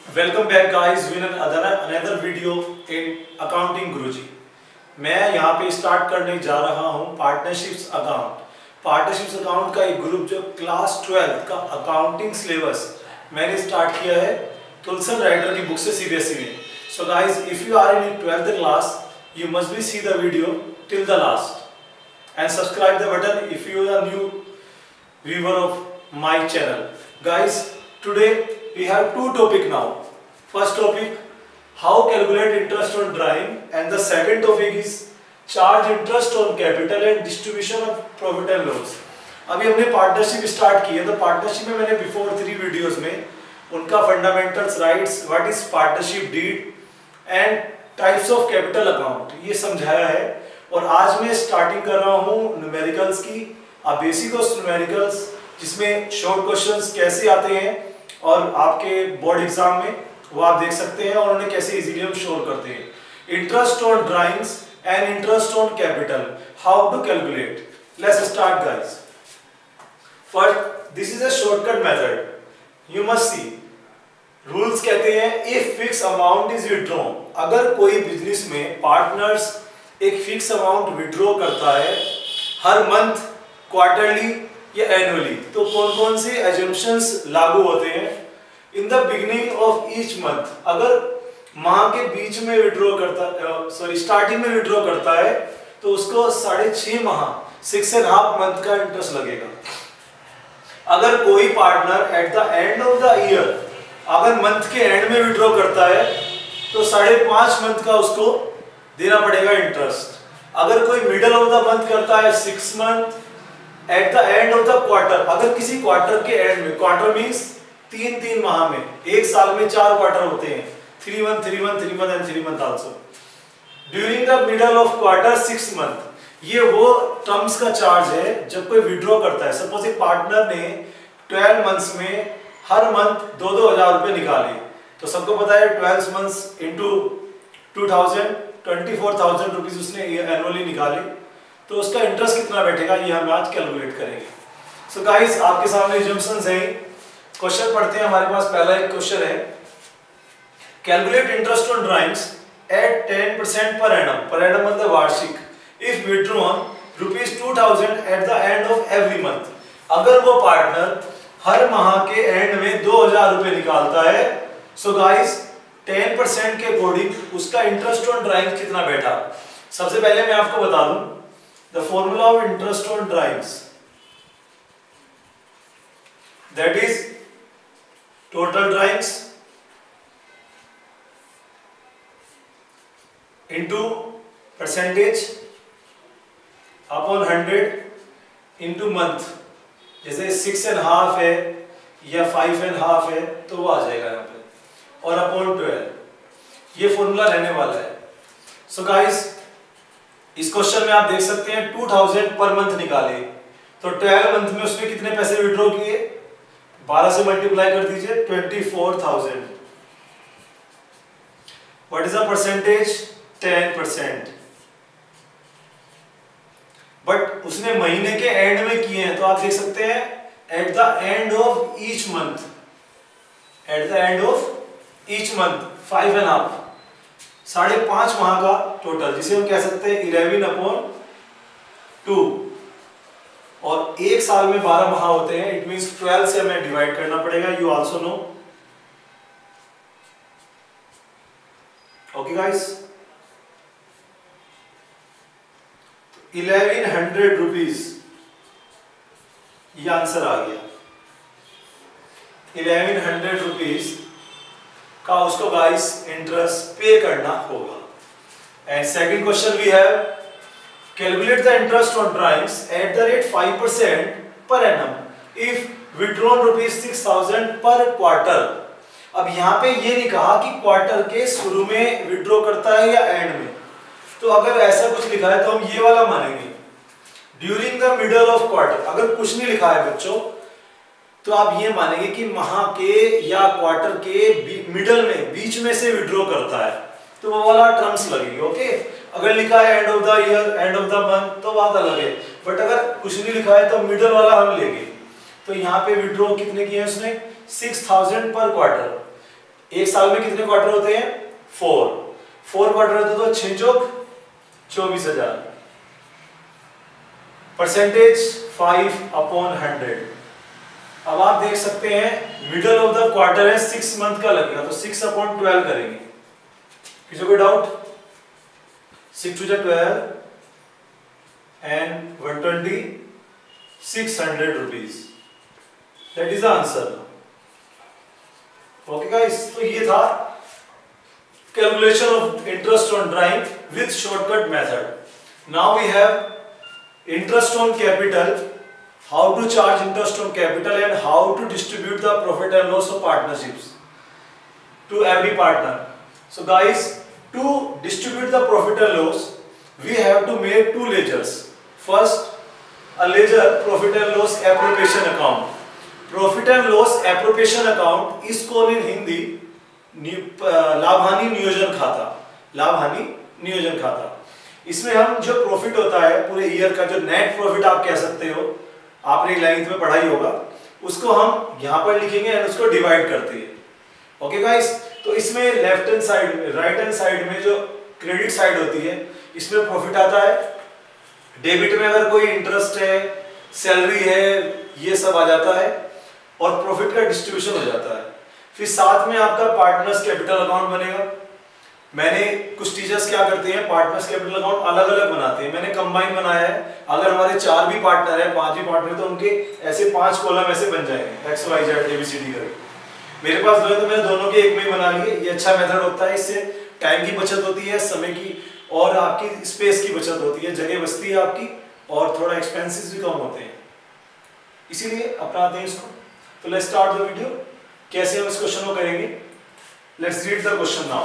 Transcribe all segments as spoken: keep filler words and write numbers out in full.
Welcome back guys with another video in accounting Guruji. मैं यहाँ पे स्टार्ट करने जा रहा हूँ पार्टनरशिप्स अकाउंट। पार्टनरशिप्स अकाउंट का एक ग्रुप जो क्लास ट्वेल्थ का अकाउंटिंग सिलेबस मैंने स्टार्ट किया है तुलसन राइटर की बुक से सीबीएसई में। So guys, if you are in twelfth class you must be see the video till the last and subscribe the button if you are new viewer of my channel. Guys, today we have two topic now. First topic, how calculate interest on drawing, and the second topic is charge interest on capital and distribution of profit and loss. अभी हमने partnership start की है, तो partnership में मैंने before three videos में उनका fundamentals, rights, what is partnership deed and types of capital account ये समझाया है। और आज मैं स्टार्टिंग कर रहा हूँ न्यूमेरिकल्स की, बेसिक ऑफ न्यूमेरिकल्स, जिसमें शॉर्ट क्वेश्चंस कैसे आते हैं और आपके बोर्ड एग्जाम में वो आप देख सकते हैं और उन्हें कैसे इजीली हम सोल्व करते हैं। Interest on drawings and interest on capital, how to calculate. Let's start guys. First, this is a shortcut method, you must see. Rules कहते हैं if fix amount is withdrawn, अगर कोई बिजनेस में partners एक fix amount withdraw करता है हर month, quarterly या एनुअली, तो कौन कौन से एजम्पशंस लागू होते हैं। In the beginning of each month, अगर माह के बीच में विड्रॉ करता सॉरी स्टार्टिंग में विड्रॉ करता है तो उसको साढ़े छह माह सिक्स एंड हाफ मंथ का इंटरेस्ट लगेगा। अगर कोई partner at the end of the year, अगर मंथ के एंड में विड्रॉ करता है तो साढ़े पांच मंथ का उसको देना पड़ेगा इंटरेस्ट। अगर कोई मिडल ऑफ द मंथ करता है six month, at the end of the quarter, अगर किसी क्वार्टर के एंड में, क्वार्टर मींस तीन तीन माह में, एक साल में चार क्वार्टर होते हैं, three month three month three month and three month also. During the middle of quarter six month, ये वो टर्म्स का चार्ज है जब कोई विड्रॉ करता है। सपोज एक पार्टनर ने ट्वेल्व मंथ्स में हर मंथ दो दो हजार रुपए निकाले, तो सबको पता है twelve months into two thousand twenty four thousand rupees उसने एनुअली निकाले, तो उसका इंटरेस्ट कितना बैठेगा ये हम आज कैलकुलेट करेंगे। सो गाइस, आपके सामने एजम्पशंस हैं, क्वेश्चन पढ़ते हैं। हमारे पास पहला एक क्वेश्चन है, calculate interest on drawings at ten percent per annum, per annum मतलब वार्षिक, if withdrawn rupees two thousand at the end of every month, अगर वो पार्टनर हर माह के एंड में दो हजार रुपए निकालता है। सो गाइस, टेन परसेंट के अकॉर्डिंग उसका इंटरेस्ट ऑन ड्राइंग्स कितना बैठा। सबसे पहले मैं आपको बता दूं the formula of interest on drawings, that is total drawings into percentage upon hundred into month। जैसे सिक्स एंड हाफ है या फाइव एंड हाफ है तो वो आ जाएगा यहाँ पे, और अपॉन ट्वेल्व, ये फॉर्मूला रहने वाला है। सो गाइस, इस क्वेश्चन में आप देख सकते हैं टू थाउजेंड पर मंथ निकाले, तो ट्वेल्व मंथ में उसने कितने पैसे विड्रॉ किए, बारह से मल्टीप्लाई कर दीजिए, twenty four thousand. What is the percentage, ten percent. But उसने महीने के एंड में किए हैं, तो आप देख सकते हैं at the end of each month, at the end of each month five and half, साढ़े पांच माह का टोटल, जिसे हम कह सकते हैं इलेवन अपॉन टू, और एक साल में बारह माह होते हैं, इट मींस ट्वेल्व से हमें डिवाइड करना पड़ेगा। You also know, okay guys. Eleven hundred rupees ये आंसर आ गया। इलेवन हंड्रेड रुपीज का उसको गाइस इंटरेस्ट पे करना होगा। And second question we have, calculate the interest on drawings at the rate five percent per annum if withdrawn rupees six thousand per quarter. अब यहाँ पे ये नहीं कहा कि क्वार्टर के शुरू में विड्रॉ करता है या एंड में, तो अगर ऐसा कुछ लिखा है तो हम ये वाला मानेंगे। During the middle of quarter, अगर कुछ नहीं लिखा है बच्चों, तो आप ये मानेंगे कि माह के या क्वार्टर के मिडल में, बीच में से विड्रॉ करता है, तो वो वाला टर्म्स लगेगी। ओके, अगर लिखा है end of the year, end of the month, तो बात अलग है। बट अगर कुछ नहीं लिखा है तो मिडल वाला हम लेंगे। तो यहाँ पे विड्रॉ कितने किए हैं उसने, सिक्स थाउजेंड पर क्वार्टर। एक साल में कितने क्वार्टर होते हैं? फोर। फोर क्वार्टर होते तो छह चौक चौबीस हजार। Percentage five upon hundred. अब आप देख सकते हैं मिडल ऑफ द क्वार्टर है, सिक्स मंथ का लगेगा, तो सिक्स अपॉन ट्वेल्व करेंगे। किसी कोई डाउट? सिक्स टू जा twelve and one twenty, six hundred rupees. That is the answer. Okay guys, तो ये था calculation of interest on drawing with shortcut method. Now we have interest on capital, how to charge interest on capital and how to distribute the profit and loss of partnerships to every partner. So guys, to distribute the profit and loss, we have to make two ledgers. First, a ledger profit and loss appropriation account. Profit and loss appropriation account is called in Hindi लाभ-हानि नियोजन खाता। लाभ-हानि नियोजन खाता। इसमें हम जो profit होता है पूरे ईयर का, जो नेट प्रॉफिट आप कह सकते हो, आपने इलेवेंथ में पढ़ाई होगा, उसको हम यहाँ पर लिखेंगे और उसको डिवाइड करते हैं। ओके गाइस, तो इसमें लेफ्ट हैंड साइड में, राइट हैंड साइड में जो क्रेडिट साइड होती है, इसमें प्रॉफिट आता है। डेबिट में अगर कोई इंटरेस्ट है, सैलरी है, ये सब आ जाता है और प्रॉफिट का डिस्ट्रीब्यूशन हो जाता है। फिर साथ में आपका पार्टनर्स कैपिटल अकाउंट बनेगा। मैंने कुछ टीचर्स क्या करते हैं, पार्टनर्स कैपिटल अकाउंट अलग अलग बनाते हैं, मैंने कंबाइन बनाया है। अगर हमारे चार भी पार्टनर है, पांच भी पार्टनर, तो उनके ऐसे पांच कॉलम ऐसे बन जाएंगे, X Y Z A B C D करके। मेरे पास दो है तो मैंने दोनों के एक में ही बना लिए। ये अच्छा मेथड होता है, इससे टाइम की बचत होती है, समय की और आपकी स्पेस की बचत होती है, जगह बचती है आपकी और थोड़ा एक्सपेंसेस भी कम होते हैं, इसीलिए अपनाते हैं इसको। तो लेट्स स्टार्ट द वीडियो। कैसे हम इस क्वेश्चन को करेंगे? Let's read the question now.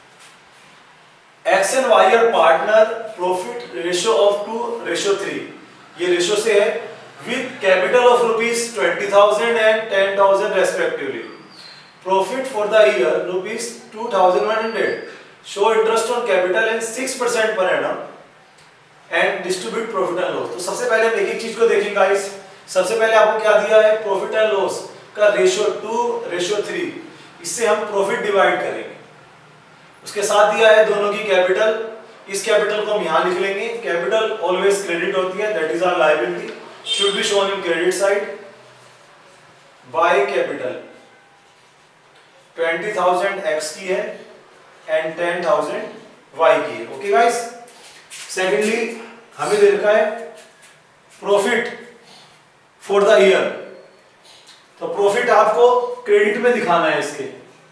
X and Y are partner, profit ratio of two ratio three, ये रेशियो से है, with capital of rupees twenty thousand and ten thousand respectively. Profit for the year rupees two thousand one hundred. Show interest on capital and six percent per annum and distribute profit and loss. तो सबसे पहले हम एक एक चीज को देखेंगे guys. सबसे पहले आपको क्या दिया है? प्रॉफिट एंड लॉस का रेशियो टू रेशियो थ्री, इससे हम प्रॉफिट डिवाइड करेंगे। उसके साथ दिया है दोनों की कैपिटल, इस कैपिटल को हम यहां लिख लेंगे। कैपिटल ऑलवेज क्रेडिट होती है, that is our liability, should be shown in credit side by capital. Twenty thousand X की है एंड टेन थाउजेंड वाई की है। ओके गाइस, सेकेंडली हमें दे रखा है प्रॉफिट फॉर द ईयर, तो प्रॉफिट आपको क्रेडिट में दिखाना है। इसके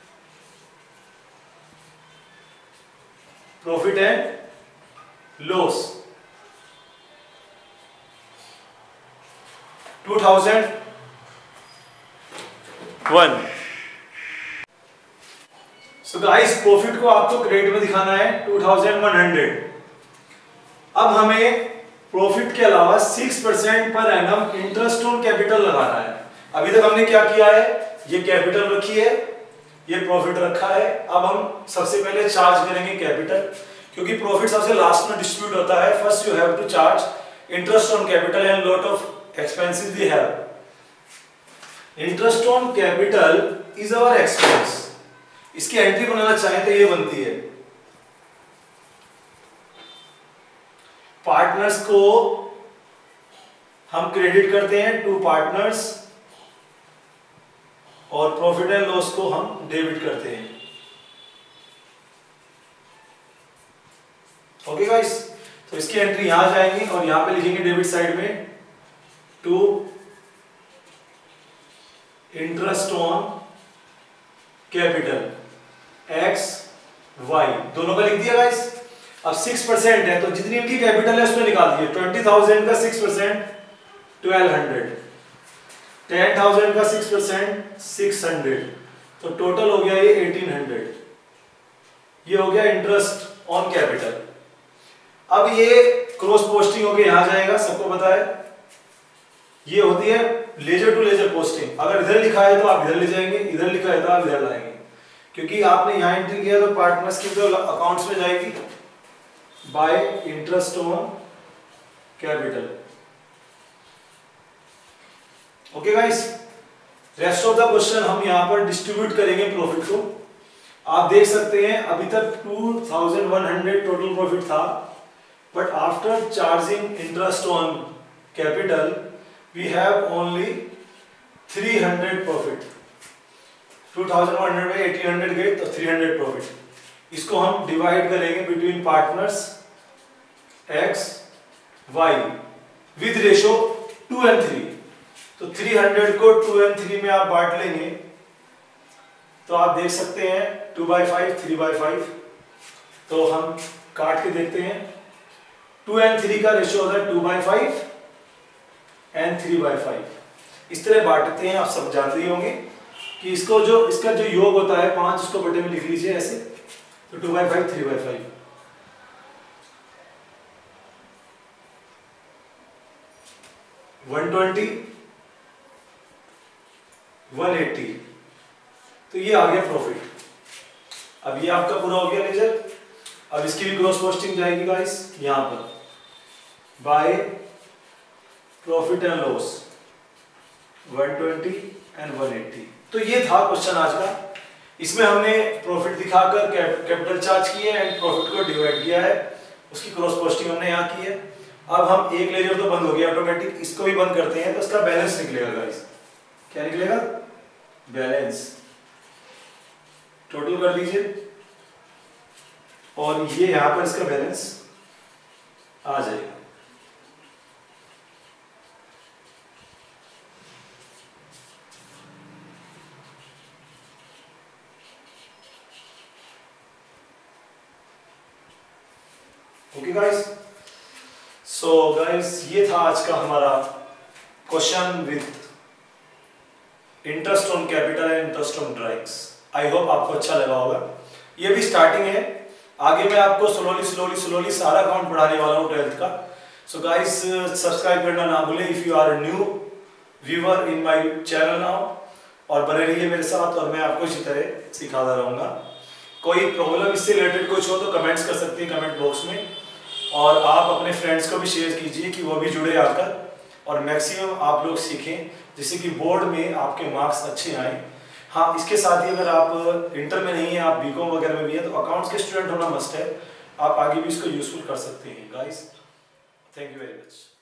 profit and loss two thousand one. So guys, profit को आपको क्रेडिट में दिखाना है टू थाउजेंड वन हंड्रेड। अब हमें प्रॉफिट के अलावा six percent per annum interest on capital लगाना है। अभी तक हमने क्या किया है? ये कैपिटल रखी है, ये प्रॉफिट रखा है। अब हम सबसे पहले चार्ज करेंगे कैपिटल, क्योंकि प्रॉफिट सबसे लास्ट में डिस्ट्रीब्यूट होता है। First you have to charge interest on capital and lot of expenses we have. Interest on capital is our expense. इसकी एंट्री बनाना चाहें तो ये बनती है। पार्टनर्स को हम क्रेडिट करते हैं टू पार्टनर्स और प्रॉफिट एंड लॉस को हम डेबिट करते हैं। ओके गाइस, तो इसकी एंट्री यहां जाएंगी और यहां पे लिखेंगे डेबिट साइड में to interest on capital X Y, दोनों का लिख दिया गाइस। अब सिक्स परसेंट है तो जितनी इनकी कैपिटल है उसमें निकाल दिए। ट्वेंटी थाउजेंड का six percent twelve hundred, ten thousand का सिक्स परसेंट सिक्स हंड्रेड, तो टोटल हो गया ये एटीन हंड्रेड। ये हो गया इंटरेस्ट ऑन कैपिटल। अब ये क्रॉस पोस्टिंग होके यहां जाएगा, सबको पता है। ये होती है लेजर टू लेजर पोस्टिंग। अगर इधर लिखा है तो आप इधर ले जाएंगे, इधर लिखा है तो आप इधर लाएंगे, क्योंकि आपने यहां एंट्री किया तो पार्टनर्स की तो अकाउंट्स में जाएगी by interest on capital. Okay guys, rest of the question हम यहां पर डिस्ट्रीब्यूट करेंगे प्रॉफिट को। आप देख सकते हैं अभी तक two thousand one hundred total profit था, but after charging interest on capital we have only three hundred profit. Two thousand one hundred में एटीन हंड्रेड गए तो थ्री हंड्रेड प्रॉफिट। इसको हम डिवाइड करेंगे between partners X Y with ratio two and three. तो three hundred को two and three में आप बांट लेंगे तो आप देख सकते हैं two by five three by five. तो हम काट के देखते हैं, टू एंड थ्री का रेशियो होता है two by five and three by five. इस तरह बांटते हैं, आप सब जानते ही होंगे कि इसको जो इसका जो योग होता है पांच, उसको बटे में लिख लीजिए ऐसे। तो two by five three by five, one twenty one eighty. तो ये आ गया प्रॉफिट। अब ये आपका पूरा हो गया लेजर। अब इसकी भी ग्रॉस पोस्टिंग जाएगी गाइस यहां पर by profit and loss one twenty and one eighty. तो ये था क्वेश्चन आज का। इसमें हमने प्रॉफिट दिखाकर कैपिटल चार्ज किए एंड प्रॉफिट को डिवाइड किया है, उसकी क्रॉस पोस्टिंग हमने यहाँ की है। अब हम एक लेजर तो बंद हो गया ऑटोमेटिक, इसको भी बंद करते हैं तो इसका बैलेंस निकलेगा गाइस। क्या निकलेगा? बैलेंस। टोटल कर दीजिए और ये यहां पर इसका बैलेंस आ जाएगा। ओके गाइस, सो गाइस ये था आज का हमारा question with interest on capital and interest on drawings. I hope आपको अच्छा लगा होगा। ये भी स्टार्टिंग है, आगे मैं आपको स्लोली स्लोली स्लोली सारा अकाउंट पढ़ाने वाला हूँ ट्वेल्थ का। सो गाइस सब्सक्राइब करना ना भूलें if you are new viewer in my channel now, और बने रहिए मेरे साथ और मैं आपको इसी तरह सिखाता रहूँगा। कोई प्रॉब्लम इससे रिलेटेड कुछ हो तो कमेंट्स कर सकते हैं कमेंट बॉक्स में, और आप अपने फ्रेंड्स को भी शेयर कीजिए कि वो भी जुड़े आकर और मैक्सिमम आप लोग सीखें जिससे कि बोर्ड में आपके मार्क्स अच्छे आए। हाँ, इसके साथ ही अगर आप इंटर में नहीं है, आप बीकॉम वगैरह में भी है, तो अकाउंट्स के स्टूडेंट होना मस्ट है। आप आगे भी इसको यूजफुल कर सकते हैं guys. Thank you very much.